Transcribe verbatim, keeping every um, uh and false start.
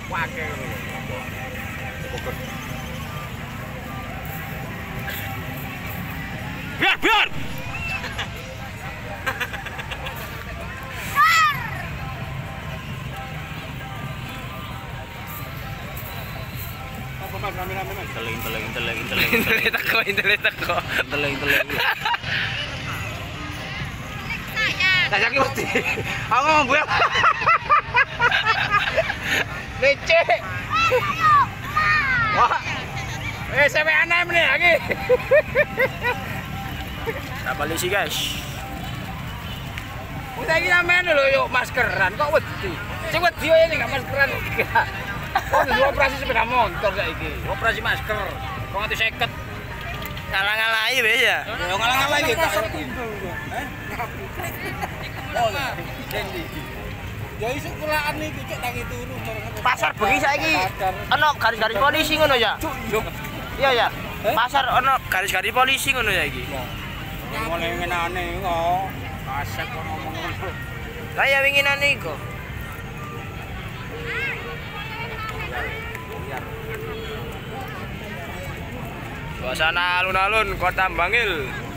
Wake. Biar, biar. Apa Mas rame-rame Mas? Teleng teleng teleng teleng. Teleng teko, teleng teko. Teleng teleng. Lah saiki mesti. Aku ngomong buaya. Leceh. Wah. Eh, sampe aneh meneh lagi. Tak polisi, guys. Udah iki sampean lho yuk maskeran kok wedi. Sing wedi yo ini enggak maskeran. Oh, ini operasi sepeda motor saiki. Operasi masker. dua ratus lima puluh. Ngalah-ngalahi wis ya. Yo ngalah-ngalahi iki. Heh? Oh, Dendi. Ya isuk kulaan iki cuk tangi turu. Pasar bengi saiki ono garis-garis polisi ngono ya. Iya ya. Pasar ono garis-garis polisi ngono ya iki. Mulai ngenane kok. Asek kok ngomong ngono. Lah ya winginane iku. Suasana alun-alun Kota Bangil.